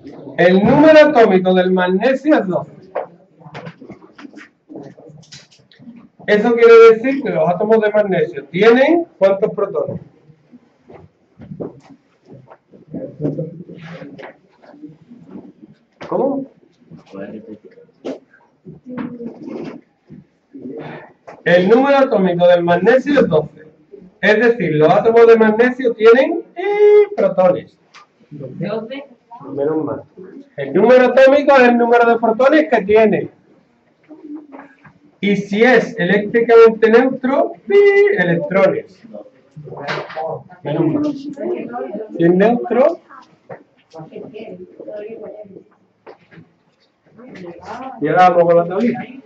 El número atómico del magnesio es 12. Eso quiere decir que los átomos de magnesio tienen ¿cuántos protones? ¿Cómo? El número atómico del magnesio es 12. Es decir, los átomos de magnesio tienen protones. 12. Menos mal. El número atómico es el número de protones que tiene. Y si es eléctricamente neutro, electrones. Menos mal. Si es neutro, y ahora vamos con la tablita.